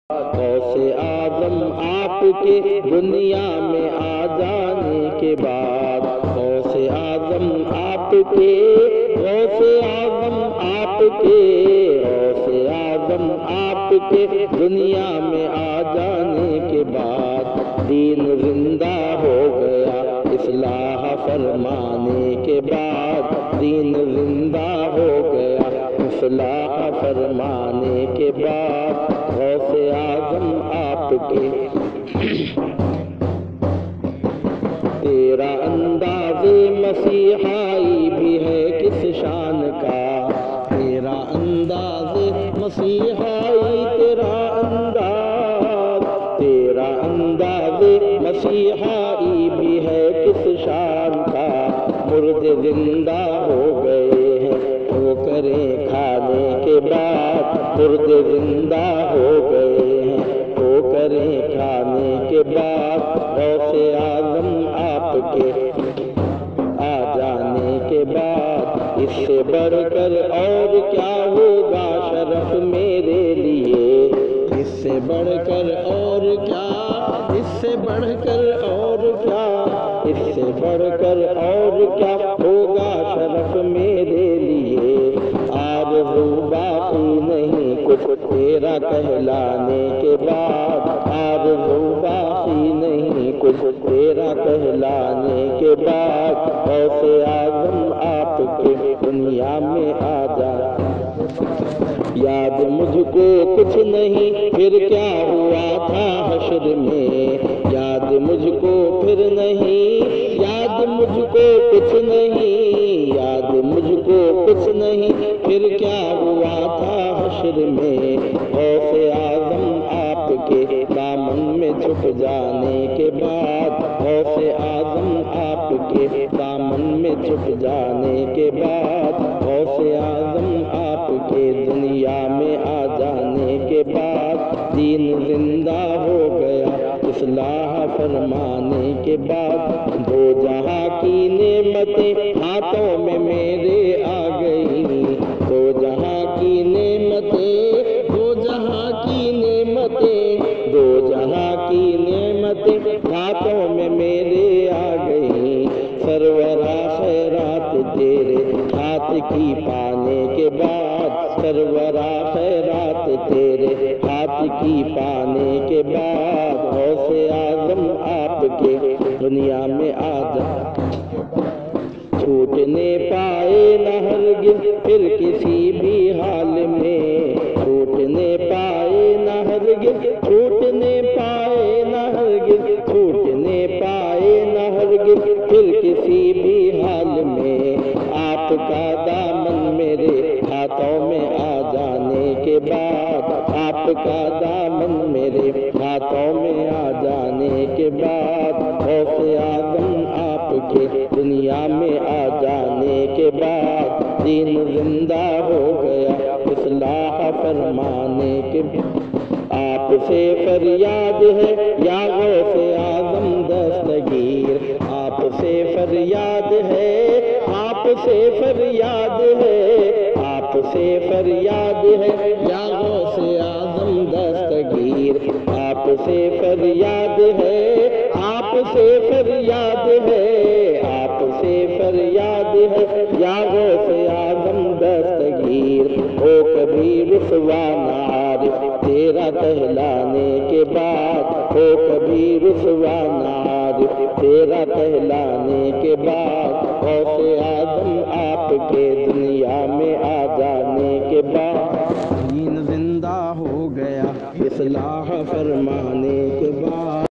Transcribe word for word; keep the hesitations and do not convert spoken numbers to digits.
غوث اعظم آپ کے دنیا میں آ جانے کے بعد، غوث اعظم آپ کے، غوث اعظم آپ کے، غوث اعظم آپ کے دنیا میں آ جانے کے بعد، دین زندہ ہو گیا اصلاح فرمانے کے بعد، دین زندہ ہو گیا اصلاح فرمانے کے بعد، غوث اعظم آپ کے۔ تیرا انداز مسیحائی بھی ہے کس شان کا، تیرا انداز مسیحائی، تیرا انداز، تیرا انداز مسیحائی بھی ہے کس شان کا، مردے زندہ ہو گئے ہیں ٹھوکریں کھانے کے بعد، مردے زندہ ہو گئے ہیں ٹھوکریں کھانے کے بعد، غوث اعظم آپ کے آ جانے کے بعد، اس سے بڑھ کر اور کیا ہوگا شرف میرے لیے، اس سے بڑھ کر اور کیا، اس سے بڑھ کر اور کیا، اس سے بڑھ کر اور کیا ہوگا شرف میرے لیے، آرزو باقی نہیں کچھ تیرا کہلانے کے بعد، آرزو باقی نہیں کچھ تیرا کہلانے کے بعد، غوث اعظم آپ کے دنیا میں آ جا۔ یاد مجھ کو کچھ نہیں پھر کیا ہوا تھا حشر میں، یاد مجھ کو پھر نہیں، یاد مجھ کو کچھ نہیں، یاد مجھ کو کچھ نہیں پھر کیا ہوا تھا حشر میں، غوث اعظم آپ کے دامن میں چھپ جانے کے بعد، غوث اعظم آپ کے دامن میں چھپ جانے کے بعد، غوث اعظم آپ کے دنیا میں آ جانے کے بعد، دین زندہ ہو گیا اصلاح فرمانے کے بعد، دو جہاں کی نعمتیں ہاتھوں میں میرے آ گئی، دو جہاں کی نعمتیں، دو جہاں کی نعمتیں، دو جہاں کی نعمتیں ہاتھوں میں میرے آ گئی، سرورا خیرات تیرے ہاتھ کی پانے کے بعد، سرورا خیرات تیرے ہاتھ کی پانے کے بعد، غوث اعظم آپ کے دنیا میں آ جا۔ چھوٹنے پائے نہ ہرگز پھر کسی بھی حال میں، چھوٹنے پائے نہ ہرگز، چھوٹنے پائے نہ ہرگز، چھوٹنے پائے نہ ہرگز پھر کسی بھی حال میں، آپ کا دامن میرے ہاتھوں میں آ جانے کے بعد، آپ کا دامن میرے ہاتھوں میں آ جانے کے بعد، غوث اعظم آپ کے دنیا میں آ جانے کے بعد، دین زندہ ہو گیا اصلاح فرمانے کے بعد، آپ سے فریاد ہے یا غوث اعظم دستگیر، آپ سے فریاد ہے، آپ سے فریاد ہے، آپ سے فریاد ہے یا غوث اعظم دستگیر، آپ سے فریاد ہے، آپ سے فریاد ہے، آپ سے فریاد ہے یا غوث اعظم دستگیر، ہو کبھی رسوا نہ عارف تیرا کہلانے کے بعد، ہو کبھی رسوا نہ عارف تیرا کہلانے کے بعد، غوث اعظم آپ کے دنیا میں آ جانے کے بعد، دین زندہ ہو گیا اصلاح فرمانے کے بعد۔